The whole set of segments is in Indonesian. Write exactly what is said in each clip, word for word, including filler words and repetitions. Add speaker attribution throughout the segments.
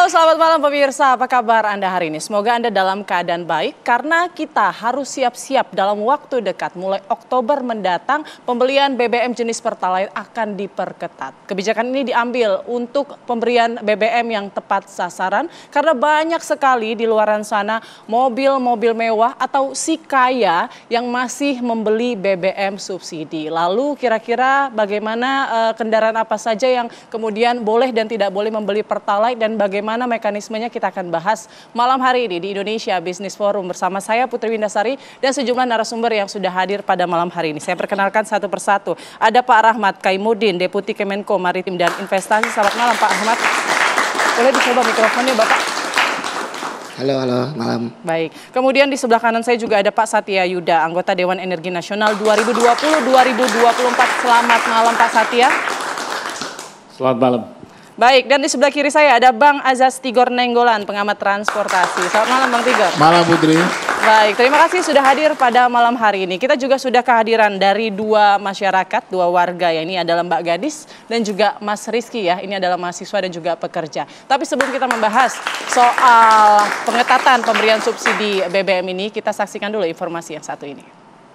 Speaker 1: Halo, selamat malam pemirsa. Apa kabar Anda hari ini? Semoga Anda dalam keadaan baik karena kita harus siap-siap dalam waktu dekat. Mulai Oktober mendatang, pembelian B B M jenis Pertalite akan diperketat. Kebijakan ini diambil untuk pemberian B B M yang tepat sasaran karena banyak sekali di luar sana mobil-mobil mewah atau si kaya yang masih membeli B B M subsidi. Lalu kira-kira bagaimana uh, kendaraan apa saja yang kemudian boleh dan tidak boleh membeli Pertalite dan bagaimana mekanismenya kita akan bahas malam hari ini di Indonesia Business Forum bersama saya Putri Windasari dan sejumlah narasumber yang sudah hadir pada malam hari ini. Saya perkenalkan satu persatu. Ada Pak Rahmat Kaimuddin, Deputi Kemenko Maritim dan Investasi. Selamat malam Pak Rahmat. Boleh dicoba mikrofonnya Bapak?
Speaker 2: Halo, halo, malam.
Speaker 1: Baik. Kemudian di sebelah kanan saya juga ada Pak Satya Yuda, anggota Dewan Energi Nasional dua ribu dua puluh sampai dua ribu dua puluh empat. Selamat malam Pak Satya.
Speaker 3: Selamat malam.
Speaker 1: Baik, dan di sebelah kiri saya ada Bang Azaz Tigor Nenggolan, pengamat transportasi. Selamat malam Bang Tigor.
Speaker 3: Malam Putri.
Speaker 1: Baik, terima kasih sudah hadir pada malam hari ini. Kita juga sudah kehadiran dari dua masyarakat, dua warga ya. Ini adalah Mbak Gadis dan juga Mas Rizky ya. Ini adalah mahasiswa dan juga pekerja. Tapi sebelum kita membahas soal pengetatan pemberian subsidi B B M ini, kita saksikan dulu informasi yang satu ini.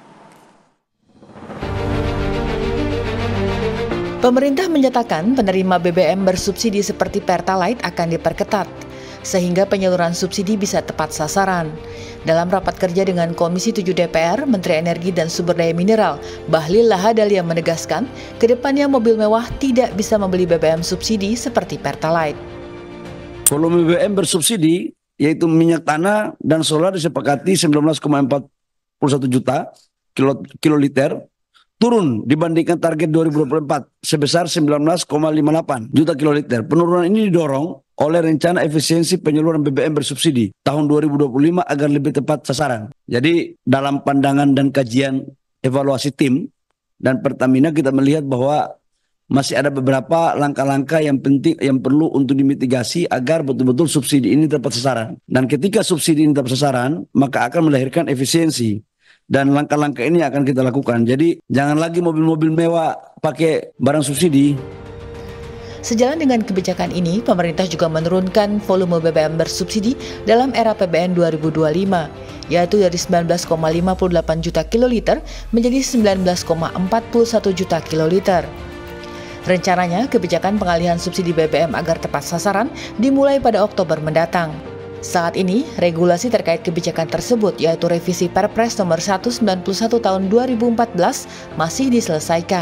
Speaker 4: Pemerintah menyatakan penerima B B M bersubsidi seperti Pertalite akan diperketat, sehingga penyaluran subsidi bisa tepat sasaran. Dalam rapat kerja dengan Komisi tujuh D P R, Menteri Energi dan Sumber Daya Mineral, Bahlil Lahadalia menegaskan, kedepannya mobil mewah tidak bisa membeli B B M subsidi seperti Pertalite.
Speaker 5: Volume B B M bersubsidi, yaitu minyak tanah dan solar disepakati sembilan belas koma empat puluh satu juta kilo, kiloliter, turun dibandingkan target dua ribu dua puluh empat sebesar sembilan belas koma lima delapan juta kiloliter. Penurunan ini didorong oleh rencana efisiensi penyaluran B B M bersubsidi tahun dua ribu dua puluh lima agar lebih tepat sasaran. Jadi dalam pandangan dan kajian evaluasi tim dan Pertamina kita melihat bahwa masih ada beberapa langkah-langkah yang penting yang perlu untuk dimitigasi agar betul-betul subsidi ini tepat sasaran. Dan ketika subsidi ini tepat sasaran, maka akan melahirkan efisiensi. Dan langkah-langkah ini akan kita lakukan. Jadi jangan lagi mobil-mobil mewah pakai barang subsidi.
Speaker 4: Sejalan dengan kebijakan ini, pemerintah juga menurunkan volume B B M bersubsidi dalam era P B N dua ribu dua puluh lima, yaitu dari sembilan belas koma lima puluh delapan juta kiloliter menjadi sembilan belas koma empat puluh satu juta kiloliter. Rencananya, kebijakan pengalihan subsidi B B M agar tepat sasaran dimulai pada Oktober mendatang. Saat ini, regulasi terkait kebijakan tersebut yaitu revisi Perpres nomor seratus sembilan puluh satu tahun dua ribu empat belas masih diselesaikan.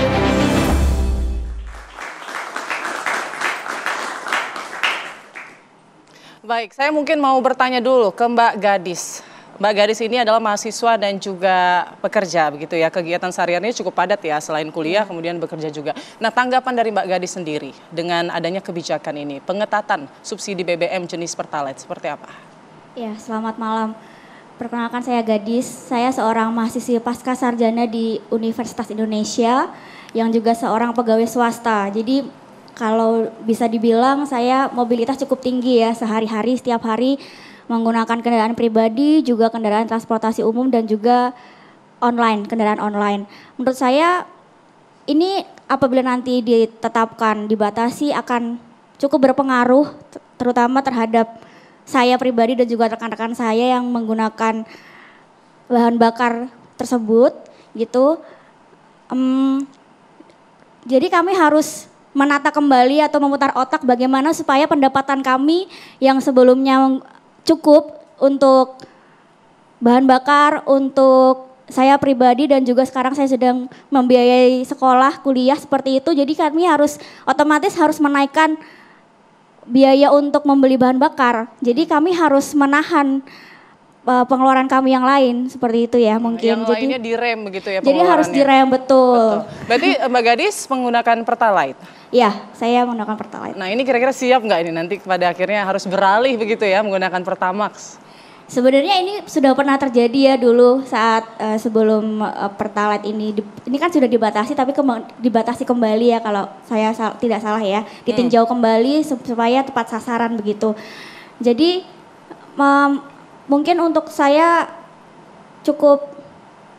Speaker 1: Baik, saya mungkin mau bertanya dulu ke Mbak Gadis. Mbak Gadis ini adalah mahasiswa dan juga pekerja begitu ya. Kegiatan sehariannya cukup padat ya, selain kuliah kemudian bekerja juga. Nah, tanggapan dari Mbak Gadis sendiri dengan adanya kebijakan ini, pengetatan subsidi B B M jenis Pertalite seperti apa?
Speaker 6: Ya, selamat malam. Perkenalkan saya Gadis, saya seorang mahasiswi pasca sarjana di Universitas Indonesia yang juga seorang pegawai swasta. Jadi kalau bisa dibilang saya mobilitas cukup tinggi ya, sehari-hari setiap hari menggunakan kendaraan pribadi, juga kendaraan transportasi umum dan juga online, kendaraan online. Menurut saya ini apabila nanti ditetapkan, dibatasi akan cukup berpengaruh terutama terhadap saya pribadi dan juga rekan-rekan saya yang menggunakan bahan bakar tersebut gitu. Um, jadi kami harus menata kembali atau memutar otak bagaimana supaya pendapatan kami yang sebelumnya cukup untuk bahan bakar, untuk saya pribadi dan juga sekarang saya sedang membiayai sekolah, kuliah seperti itu. Jadi kami harus otomatis harus menaikkan biaya untuk membeli bahan bakar. Jadi kami harus menahan uh, pengeluaran kami yang lain seperti itu ya mungkin.
Speaker 1: Yang
Speaker 6: jadi,
Speaker 1: lainnya direm begitu ya.
Speaker 6: Jadi harus direm betul.
Speaker 1: betul. Berarti Mbak Gadis menggunakan Pertalite?
Speaker 6: Ya, saya menggunakan Pertalite.
Speaker 1: Nah ini kira-kira siap nggak ini nanti pada akhirnya harus beralih begitu ya menggunakan Pertamax?
Speaker 6: Sebenarnya ini sudah pernah terjadi ya dulu saat uh, sebelum uh, Pertalite ini, di, ini kan sudah dibatasi tapi kembang, dibatasi kembali ya kalau saya sal, tidak salah ya, ditinjau hmm. kembali supaya tepat sasaran begitu. Jadi um, mungkin untuk saya cukup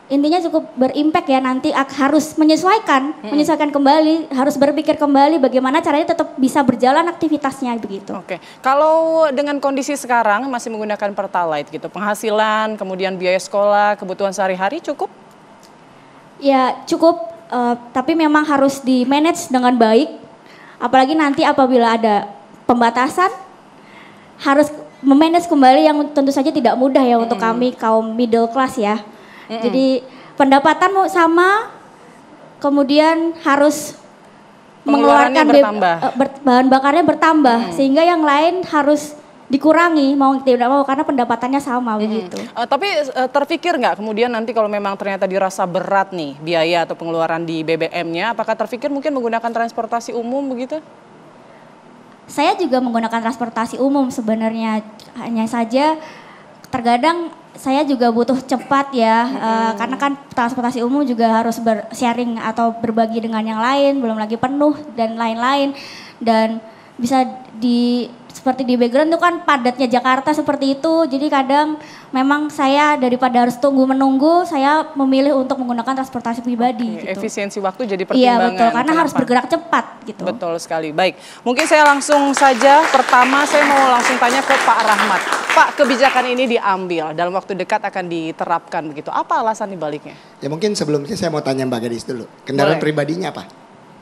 Speaker 6: intinya cukup berimpact ya, nanti harus menyesuaikan, hmm. menyesuaikan kembali, harus berpikir kembali bagaimana caranya tetap bisa berjalan aktivitasnya begitu.
Speaker 1: Oke, kalau dengan kondisi sekarang masih menggunakan Pertalite gitu, penghasilan, kemudian biaya sekolah, kebutuhan sehari-hari cukup?
Speaker 6: Ya cukup, uh, tapi memang harus di-manage dengan baik, apalagi nanti apabila ada pembatasan, harus memanage kembali yang tentu saja tidak mudah ya hmm. untuk kami kaum middle class ya. Mm-mm. Jadi pendapatan mau sama, kemudian harus mengeluarkan
Speaker 1: bertambah.
Speaker 6: Be- bahan bakarnya bertambah, mm. sehingga yang lain harus dikurangi mau tidak mau karena pendapatannya sama mm-hmm. begitu.
Speaker 1: Uh, tapi uh, terpikir nggak kemudian nanti kalau memang ternyata dirasa berat nih biaya atau pengeluaran di B B M-nya, apakah terpikir mungkin menggunakan transportasi umum begitu?
Speaker 6: Saya juga menggunakan transportasi umum sebenarnya, hanya saja terkadang saya juga butuh cepat ya, hmm. uh, karena kan transportasi umum juga harus ber-sharing atau berbagi dengan yang lain, belum lagi penuh dan lain-lain. Dan bisa di seperti di background itu kan padatnya Jakarta seperti itu, jadi kadang memang saya daripada harus tunggu menunggu, saya memilih untuk menggunakan transportasi pribadi.
Speaker 1: Oke, gitu. Efisiensi waktu jadi
Speaker 6: Iya
Speaker 1: pertimbangan.
Speaker 6: betul, karena
Speaker 1: Kenapa?
Speaker 6: harus bergerak cepat gitu.
Speaker 1: Betul sekali. Baik, mungkin saya langsung saja, pertama saya mau langsung tanya ke Pak Rahmat. Pak, kebijakan ini diambil, dalam waktu dekat akan diterapkan begitu. Apa alasan dibaliknya?
Speaker 2: Ya mungkin sebelumnya saya mau tanya Mbak Gadis dulu. Kendaraan
Speaker 1: Boleh.
Speaker 2: Pribadinya apa?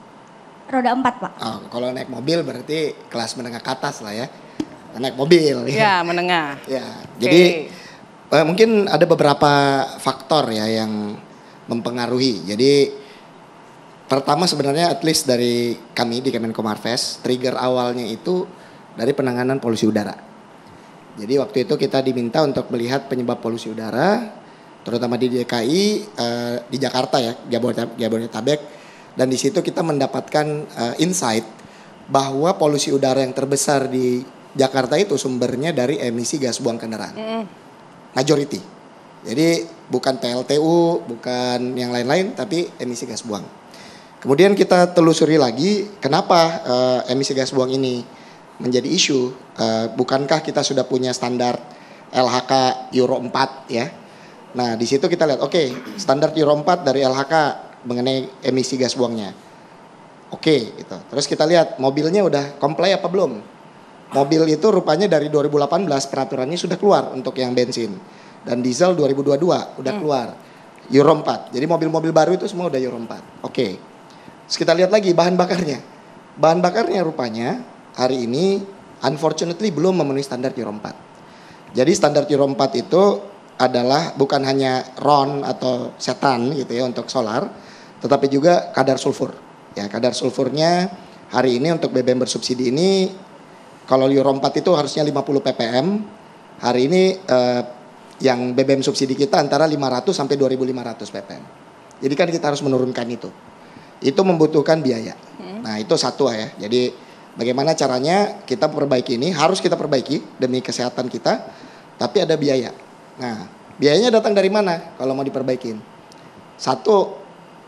Speaker 6: Roda empat Pak.
Speaker 2: Oh, kalau naik mobil berarti kelas menengah ke atas lah ya. Naik mobil.
Speaker 1: Ya, menengah.
Speaker 2: Ya,
Speaker 1: okay.
Speaker 2: Jadi uh, mungkin ada beberapa faktor ya yang mempengaruhi. Jadi pertama sebenarnya at least dari kami di Kemenkomarves, trigger awalnya itu dari penanganan polusi udara. Jadi waktu itu kita diminta untuk melihat penyebab polusi udara, terutama di D K I, uh, di Jakarta ya, Jabodetabek. Dan di situ kita mendapatkan uh, insight bahwa polusi udara yang terbesar di Jakarta itu sumbernya dari emisi gas buang kendaraan. Mm. Majority. Jadi bukan P L T U, bukan yang lain-lain, tapi emisi gas buang. Kemudian kita telusuri lagi kenapa uh, emisi gas buang ini menjadi isu. Uh, bukankah kita sudah punya standar L H K Euro empat ya. Nah di situ kita lihat, oke okay, standar Euro empat dari L H K mengenai emisi gas buangnya. Oke gitu. Terus kita lihat mobilnya udah comply apa belum. Mobil itu rupanya dari dua ribu delapan belas peraturannya sudah keluar untuk yang bensin. Dan diesel dua ribu dua puluh dua udah keluar. Euro empat. Jadi mobil-mobil baru itu semua udah Euro empat. Oke. Terus kita lihat lagi bahan bakarnya. Bahan bakarnya rupanya hari ini unfortunately belum memenuhi standar Euro empat. Jadi standar Euro empat itu adalah bukan hanya R O N atau setan gitu ya untuk solar, tetapi juga kadar sulfur. Ya, kadar sulfurnya hari ini untuk B B M bersubsidi ini kalau Euro empat itu harusnya lima puluh ppm. Hari ini eh, yang B B M subsidi kita antara lima ratus sampai dua ribu lima ratus ppm. Jadi kan kita harus menurunkan itu. Itu membutuhkan biaya. Hmm. Nah, itu satu ya. Jadi bagaimana caranya kita perbaiki ini? Harus kita perbaiki demi kesehatan kita, tapi ada biaya. Nah, biayanya datang dari mana kalau mau diperbaikin? Satu,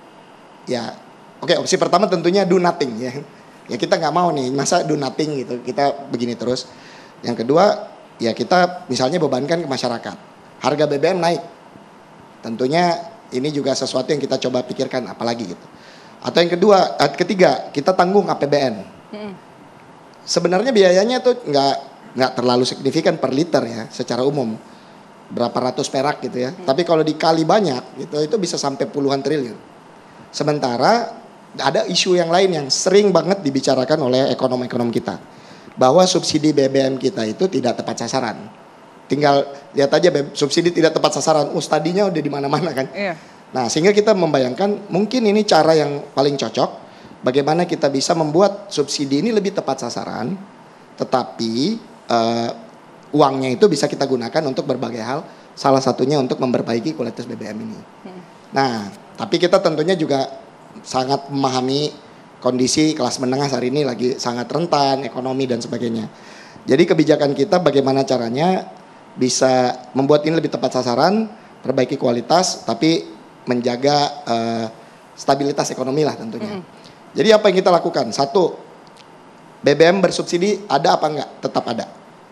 Speaker 2: ya, oke okay, opsi pertama tentunya do nothing ya. Ya kita nggak mau nih, masa do nothing gitu, kita begini terus. Yang kedua, ya kita misalnya bebankan ke masyarakat. Harga B B M naik. Tentunya ini juga sesuatu yang kita coba pikirkan apalagi gitu. Atau yang kedua, ketiga, kita tanggung A P B N. Hmm. Sebenarnya biayanya tuh nggak nggak terlalu signifikan per liter ya secara umum. Berapa ratus perak gitu ya. Hmm. Tapi kalau dikali banyak gitu itu bisa sampai puluhan triliun. Sementara ada isu yang lain yang sering banget dibicarakan oleh ekonom-ekonom kita. Bahwa subsidi B B M kita itu tidak tepat sasaran. Tinggal lihat aja subsidi tidak tepat sasaran. Oh, studinya udah di mana-mana kan. Iya. Nah, sehingga kita membayangkan mungkin ini cara yang paling cocok bagaimana kita bisa membuat subsidi ini lebih tepat sasaran, tetapi uh, uangnya itu bisa kita gunakan untuk berbagai hal, salah satunya untuk memperbaiki kualitas B B M ini. Hmm. Nah, tapi kita tentunya juga sangat memahami kondisi kelas menengah hari ini lagi sangat rentan, ekonomi dan sebagainya. Jadi kebijakan kita bagaimana caranya bisa membuat ini lebih tepat sasaran, perbaiki kualitas, tapi menjaga uh, stabilitas ekonomi lah tentunya. Hmm. Jadi apa yang kita lakukan? Satu, B B M bersubsidi ada apa enggak? Tetap ada.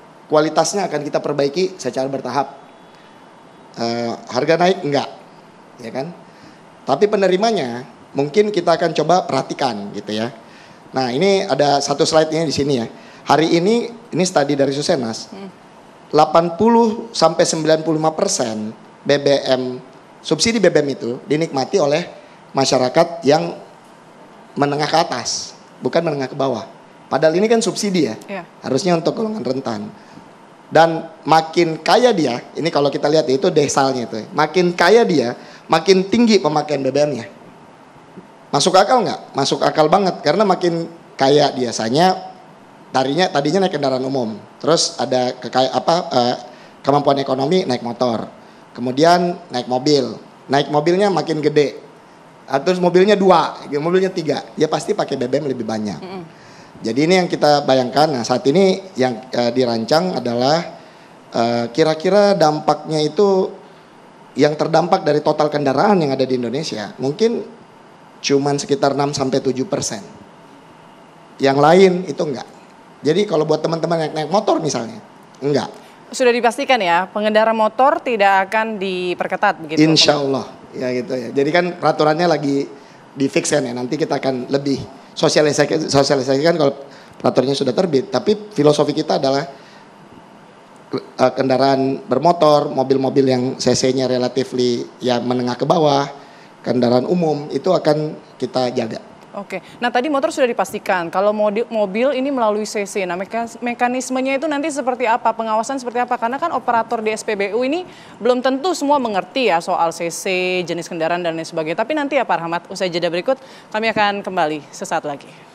Speaker 2: Kualitasnya akan kita perbaiki secara bertahap. Uh, harga naik enggak. ya kan? Tapi penerimanya mungkin kita akan coba perhatikan gitu ya. Nah, ini ada satu slide-nya di sini ya. Hari ini ini studi dari Susenas. Hmm. delapan puluh sampai sembilan puluh lima persen B B M subsidi B B M itu dinikmati oleh masyarakat yang menengah ke atas, bukan menengah ke bawah. Padahal ini kan subsidi ya. Yeah. Harusnya untuk golongan rentan. Dan makin kaya dia, ini kalau kita lihat itu desalnya itu. Makin kaya dia, makin tinggi pemakaian B B M-nya. Masuk akal nggak? Masuk akal banget karena makin kaya biasanya tadinya tadinya naik kendaraan umum, terus ada kekaya apa eh, kemampuan ekonomi naik motor, kemudian naik mobil, naik mobilnya makin gede, terus mobilnya dua, mobilnya tiga, ya pasti pakai B B M lebih banyak. Mm-hmm. Jadi ini yang kita bayangkan. Nah saat ini yang eh, dirancang adalah eh, kira-kira dampaknya itu yang terdampak dari total kendaraan yang ada di Indonesia mungkin cuman sekitar enam sampai tujuh persen. Yang lain itu enggak. Jadi kalau buat teman-teman yang naik motor misalnya, enggak.
Speaker 1: Sudah dipastikan ya, pengendara motor tidak akan diperketat begitu?
Speaker 2: Insya Allah, ya gitu ya. Jadi kan peraturannya lagi di-fixkan ya, nanti kita akan lebih sosialisasikan, sosialisasikan kalau peraturannya sudah terbit. Tapi filosofi kita adalah uh, kendaraan bermotor, mobil-mobil yang cc-nya relatifly ya menengah ke bawah, kendaraan umum itu akan kita jaga.
Speaker 1: Oke, nah tadi motor sudah dipastikan, kalau mobil, mobil ini melalui C C, nah mekanismenya itu nanti seperti apa, pengawasan seperti apa? Karena kan operator di S P B U ini belum tentu semua mengerti ya soal C C, jenis kendaraan dan lain sebagainya. Tapi nanti ya Pak Rahmat, usai jeda berikut kami akan kembali sesaat lagi.